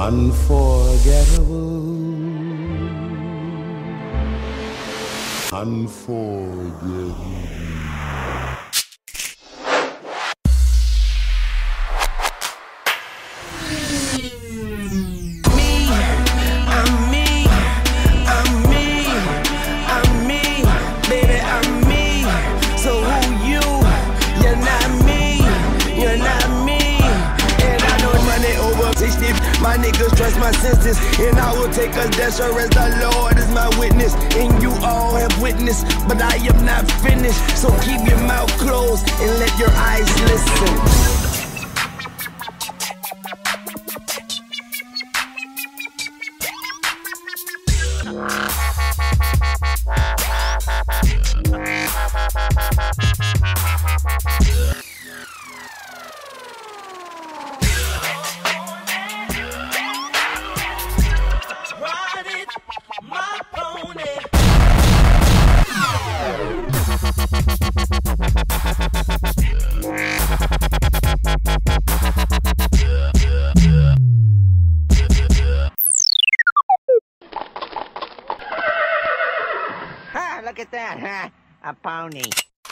unforgettable, unforgettable. My niggas trust my senses, and I will take us there, sure as the Lord is my witness. And you all have witnessed, but I am not finished. So keep your mouth closed and let your eyes listen. Look at that, huh? A pony.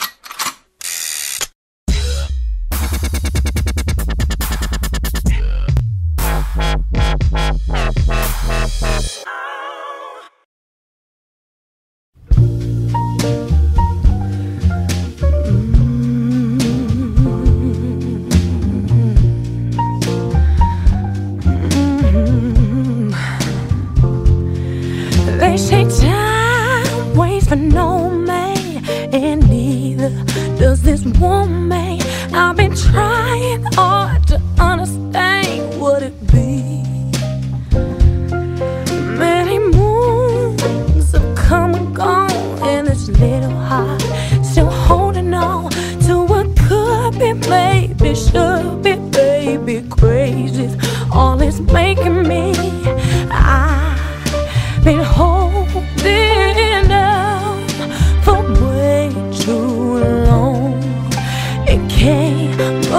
They say time waits for no man, and neither does this woman. I've been trying hard to understand what it be. Many moons have come and gone, and this little heart still holding on to what could be, maybe should be, baby. Crazy, all it's making me. I've been holding on for way too long. It can't go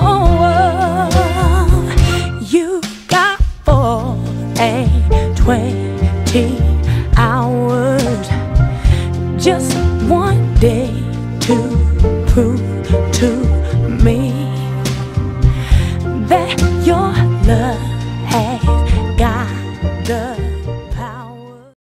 on. You got 4 and 20 hours, just one day to prove to me that your love